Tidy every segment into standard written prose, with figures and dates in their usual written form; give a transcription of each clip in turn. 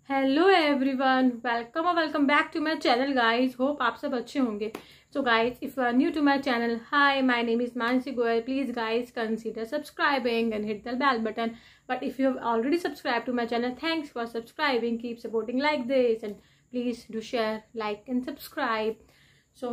Hello everyone, welcome back to my channel guys. Hope आप सब अच्छे होंगे। So guys, if you are new to my channel, hi, my name is Mansi Goyal. Please guys consider subscribing and hit the bell button. But if you have already subscribed to my channel, thanks for subscribing. Keep supporting like this and please do share, like and subscribe. So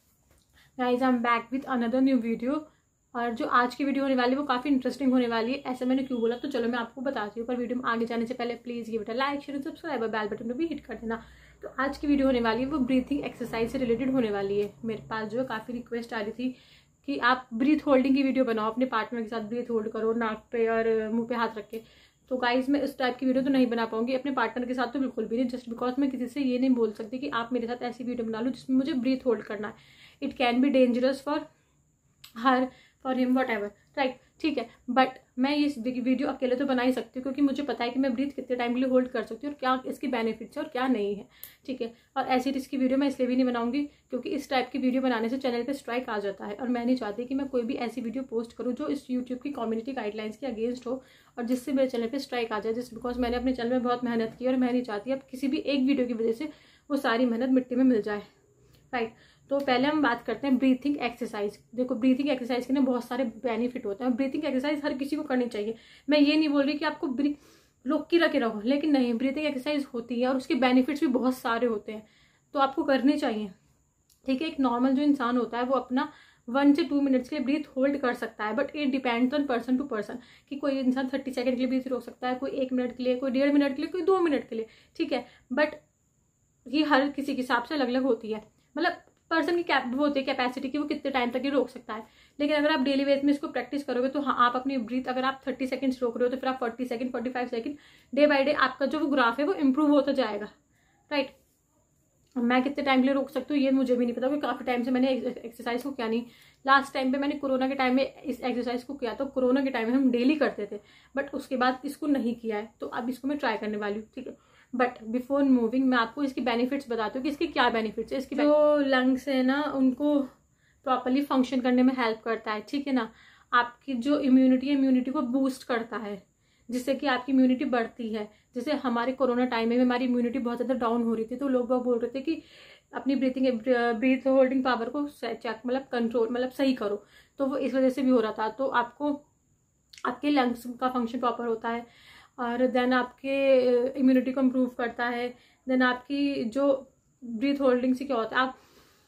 guys, I'm back with another new video. और जो आज की video होने वाली है वो काफ़ी interesting होने वाली है। ऐसा मैंने क्यों बोला, तो चलो मैं आपको बताती हूँ। पर वीडियो में आगे जाने से पहले please give it a like, share, subscribe और बेल बटन को भी हिट कर देना। तो आज की वीडियो होने वाली है वो ब्रीथिंग एक्सरसाइज से रिलेटेड होने वाली है। मेरे पास जो है काफ़ी रिक्वेस्ट आ रही थी कि आप ब्रीथ होल्डिंग की वीडियो बनाओ, अपने पार्टनर के साथ ब्रीथ होल्ड करो नाक पे और मुँह पे हाथ रख के। तो गाइज मैं इस टाइप की वीडियो तो नहीं बना पाऊंगी, अपने पार्टनर के साथ तो बिल्कुल भी नहीं। जस्ट बिकॉज मैं किसी से ये नहीं बोल सकती कि आप मेरे साथ ऐसी वीडियो बना लो जिसमें मुझे ब्रीथ होल्ड करना है। It can be dangerous for her, for him, whatever, right, ठीक है। बट मैं ये वीडियो अकेले तो बना ही सकती हूँ क्योंकि मुझे पता है कि मैं ब्रीथ कितने टाइम के लिए होल्ड कर सकती हूँ और क्या इसकी बेनिफिट्स है और क्या नहीं है, ठीक है। और ऐसी इसकी वीडियो मैं इसलिए भी नहीं बनाऊंगी क्योंकि इस टाइप की वीडियो बनाने से चैनल पे स्ट्राइक आ जाता है और मैं नहीं चाहती कि मैं कोई भी ऐसी वीडियो पोस्ट करूँ जो इस यूट्यूब की कम्युनिटी गाइडलाइंस के अगेंस्ट हो और जिससे मेरे चैनल पे स्ट्राइक आ जाए। जस्ट बिकॉज मैंने अपने चैनल में बहुत मेहनत की और मैं नहीं चाहती अब किसी भी एक वीडियो की वजह से वो सारी मेहनत मिट्टी में मिल जाए, राइट। तो पहले हम बात करते हैं ब्रीथिंग एक्सरसाइज। देखो, ब्रीथिंग एक्सरसाइज के ना बहुत सारे बेनिफिट होते हैं। ब्रीथिंग एक्सरसाइज हर किसी को करनी चाहिए। मैं ये नहीं बोल रही कि आपको रोक के रखे रहो, लेकिन नहीं, ब्रीथिंग एक्सरसाइज होती है और उसके बेनिफिट्स भी बहुत सारे होते हैं, तो आपको करनी चाहिए, ठीक है। एक नॉर्मल जो इंसान होता है वो अपना 1 से 2 मिनट्स के लिए ब्रीथ होल्ड कर सकता है, but it depends on person to person कि कोई इंसान 30 सेकंड के लिए ब्रीथ रोक सकता है, कोई 1 मिनट के लिए, कोई 1.5 मिनट के लिए, कोई 2 मिनट के लिए, ठीक है। बट ये हर किसी के हिसाब से अलग अलग होती है, मतलब पर्सन की वो होती है कैपेसिटी कि वो कितने टाइम तक ये रोक सकता है। लेकिन अगर आप डेली बेस में इसको प्रैक्टिस करोगे तो हाँ, आप अपनी ब्रीथ अगर आप 30 सेकंड्स रोक रहे हो तो फिर आप 40 second, 45 second, day by day आपका जो वो ग्राफ है वो इम्प्रूव होता जाएगा, राइट। मैं कितने टाइम के लिए रोक सकती हूँ ये मुझे भी नहीं पता क्योंकि काफ़ी टाइम से मैंने एक्सरसाइज को किया नहीं। लास्ट टाइम पे मैंने कोरोना के टाइम में इस एक्सरसाइज को किया, तो कोरोना के टाइम में हम डेली करते थे, बट उसके बाद इसको नहीं किया है, तो अब इसको मैं ट्राई करने वाली हूँ, ठीक है। बट बिफोर मूविंग मैं आपको इसकी बेनिफिट्स बताती हूँ कि इसके क्या बेनिफिट्स है। इसकी जो लंग्स है ना उनको प्रॉपरली फंक्शन करने में हेल्प करता है, ठीक है ना। आपकी जो इम्यूनिटी को बूस्ट करता है जिससे कि आपकी इम्यूनिटी बढ़ती है। जैसे हमारे कोरोना टाइम में हमारी इम्यूनिटी बहुत ज़्यादा डाउन हो रही थी, तो लोग बोल रहे थे कि अपनी ब्रीथ होल्डिंग पावर को चेक, मतलब कंट्रोल, मतलब सही करो, तो वो इस वजह से भी हो रहा था। तो आपको आपके लंग्स का फंक्शन प्रॉपर होता है और देन आपके इम्यूनिटी को इम्प्रूव करता है। देन आपकी जो ब्रीथ होल्डिंग से क्या होता है,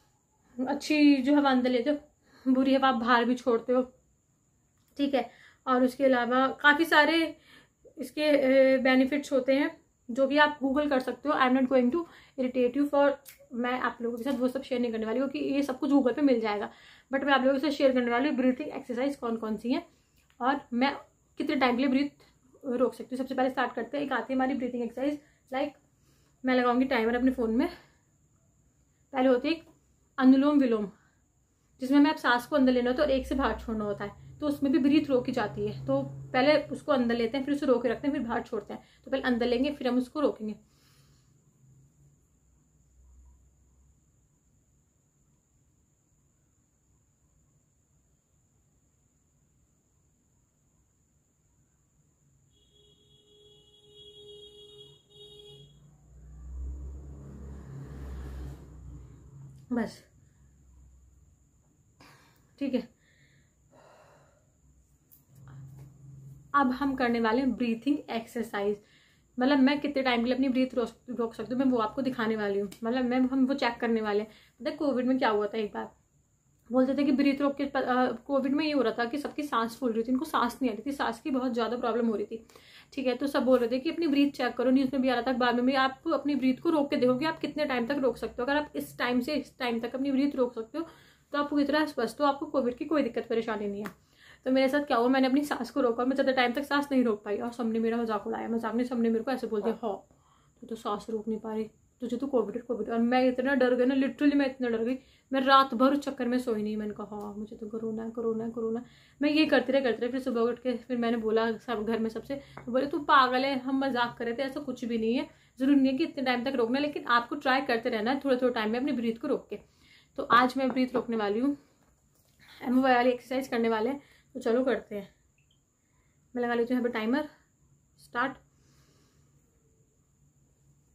आप अच्छी जो हवा अंदर लेते हो, बुरी हवा आप बाहर भी छोड़ते हो, ठीक है। और उसके अलावा काफ़ी सारे इसके बेनिफिट्स होते हैं जो भी आप गूगल कर सकते हो। I am not going to irritate you for, मैं आप लोगों के साथ वो सब शेयर नहीं करने वाली क्योंकि ये सब कुछ गूगल पे मिल जाएगा। बट मैं आप लोगों के साथ शेयर करने वाली हूँ ब्रीथिंग एक्सरसाइज कौन कौन सी हैं और मैं कितने टाइम के लिए ब्रीथ रोक सकती हूँ। सबसे पहले स्टार्ट करते हैं। एक आती है हमारी ब्रीथिंग एक्सरसाइज, लाइक मैं लगाऊंगी टाइमर अपने फ़ोन में। पहले होती है एक अनुलोम विलोम, जिसमें हमें आप सांस को अंदर लेना होता है और 1 से बाहर छोड़ना होता है, तो उसमें भी ब्रीथ रोकी जाती है। तो पहले उसको अंदर लेते हैं, फिर उसे रोक के रखते हैं, फिर बाहर छोड़ते हैं। तो पहले अंदर लेंगे, फिर हम उसको रोकेंगे। बस, ठीक है। अब हम करने वाले हैं ब्रीथिंग एक्सरसाइज। मतलब मैं कितने टाइम के लिए अपनी ब्रीथ रोक सकती हूँ मैं वो आपको दिखाने वाली हूँ। मतलब हम वो चेक करने वाले हैं। पता है कोविड में क्या हुआ था, एक बार बोलते थे कि ब्रीथ रोक के, कोविड में ये हो रहा था कि सबकी सांस फूल रही थी, इनको सांस नहीं आ रही थी, सांस की बहुत ज़्यादा प्रॉब्लम हो रही थी, ठीक है। तो सब बोल रहे थे कि अपनी ब्रीथ चेक करो, न्यूज़ में भी आ रहा था, अखबार में भी। आप अपनी ब्रीथ को रोक के देखो कि आप कितने टाइम तक रोक सकते हो। अगर आप इस टाइम से इस टाइम तक अपनी ब्रीथ रोक सकते हो तो आपको इतना स्वस्थ हो, आपको कोविड की कोई दिक्कत परेशानी नहीं है। तो मेरे साथ क्या हुआ, मैंने अपनी सांस को रोका, मैं ज़्यादा टाइम तक सांस नहीं रोक पाई और सबने मेरा मजाक उड़ाया। मजाक में सबने मेरे को ऐसे बोल दिया, हाँ तो सांस रोक नहीं पा रही, तुझे तो कोविड। और मैं इतना डर गई ना, लिटरली मैं इतना डर गई, मैं रात भर उस चक्कर में सोई नहीं। मैंने कहा हाँ मुझे तो कोरोना। मैं ये करते रहे। फिर सुबह उठ के फिर मैंने बोला सब घर में सबसे, तो बोले तू पागल है, हम मजाक कर रहे थे, ऐसा कुछ भी नहीं है। जरूरी नहीं है कि इतने टाइम तक रोकना, लेकिन आपको ट्राई करते रहना है थोड़े टाइम में अपनी ब्रीथ को रोक के। तो आज मैं ब्रीथ रोकने वाली हूँ, एम वाली एक्सरसाइज करने वाले हैं, तो चलो करते हैं। मैं लगा लेती हूँ यहाँ पर timer, start.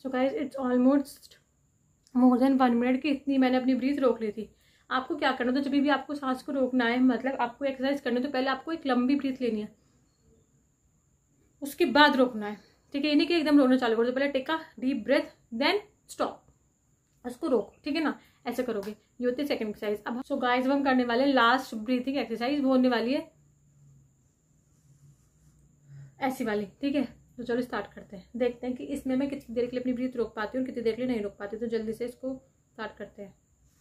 So guys it's almost more than 1 minute की इतनी मैंने अपनी ब्रीथ रोक ली थी। आपको क्या करना, तो जब भी आपको सांस को रोकना है, मतलब आपको एक्सरसाइज करनी है, तो पहले आपको एक लंबी ब्रीथ लेनी है, उसके बाद रोकना है, ठीक है। ये नहीं कि एकदम रोना चालू कर दो, पहले take a deep breath then stop, उसको रोको, ठीक है ना, ऐसे करोगे। ये होती है सेकंड एक्सरसाइज। अब सो गाइस हम करने वाले लास्ट ब्रीथिंग एक्सरसाइज, वो होने वाली है ऐसी वाली, ठीक है। तो चलो स्टार्ट करते हैं, देखते हैं कि इसमें मैं कितनी देर के लिए अपनी ब्रीथ रोक पाती हूँ, कितनी देर के लिए नहीं रोक पाती। तो जल्दी से इसको स्टार्ट करते हैं।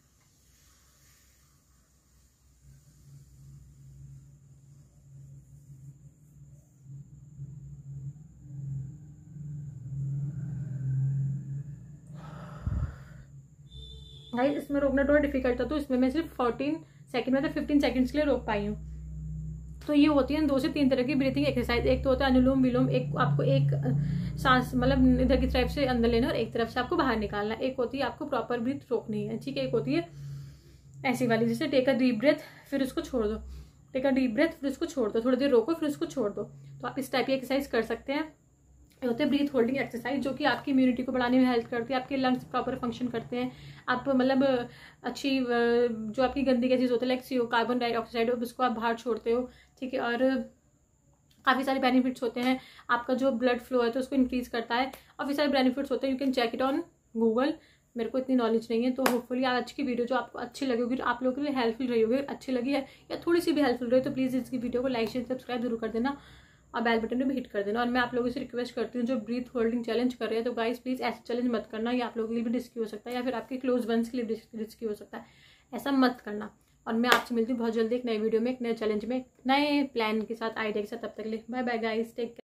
गाइस इसमें रोकना थोड़ा डिफिकल्ट था, तो इसमें मैं सिर्फ 14 सेकंड मतलब 15 सेकंड्स के लिए रोक पाई हूँ। तो ये होती है 2 से 3 तरह की ब्रीथिंग एक्सरसाइज। एक तो होता है अनुलोम विलोम, एक आपको एक सांस मतलब इधर की तरफ से अंदर लेना और एक तरफ से आपको बाहर निकालना। एक होती है आपको प्रॉपर ब्रीथ रोकनी है, ठीक है। एक होती है ऐसी वाली, जैसे टेक अ डीप ब्रेथ फिर उसको छोड़ दो, टेक अ डीप ब्रेथ फिर उसको छोड़ दो, थोड़ी देर रोको फिर उसको छोड़ दो। तो आप इस टाइप की एक्सरसाइज कर सकते हैं। ये होते हैं ब्रीथ होल्डिंग एक्सरसाइज, जो कि आपकी इम्यूनिटी को बढ़ाने में हेल्प करती है, आपके लंग्स प्रॉपर फंक्शन करते हैं। आप मतलब अच्छी जो आपकी गंदी गैसेज होते हैं लाइक CO कार्बन डाइऑक्साइड, उसको आप बाहर छोड़ते हो, ठीक है। और काफ़ी सारे बेनिफिट्स होते हैं, आपका जो ब्लड फ्लो है तो उसको इंक्रीज करता है, काफ़ी सारे बेनिफिट्स होते हैं। You can check it on Google, मेरे को इतनी नॉलेज नहीं है। तो होपफुली आज की वीडियो जो आपको अच्छी लगी होगी, आप लोगों के लिए हेल्पफुल रही होगी, अच्छी लगी है या थोड़ी सी भी हेल्पफुल रही, तो प्लीज़ इसकी वीडियो को लाइक शेयर सब्सक्राइब जरूर कर देना और बेल बटन में भी हिट कर देना। और मैं आप लोगों से रिक्वेस्ट करती हूँ जो ब्रीथ होल्डिंग चैलेंज कर रहे हैं, तो गाइस प्लीज़ ऐसे चैलेंज मत करना, ये आप लोगों के लिए भी रिस्की हो सकता है या फिर आपके क्लोज वंस के लिए रिस्की हो सकता है, ऐसा मत करना। और मैं आपसे मिलती हूँ बहुत जल्दी एक नई वीडियो में, एक नए चैलेंज में, नए प्लान के साथ, आइडिया के साथ। तब तक के लिए bye bye guys, take care.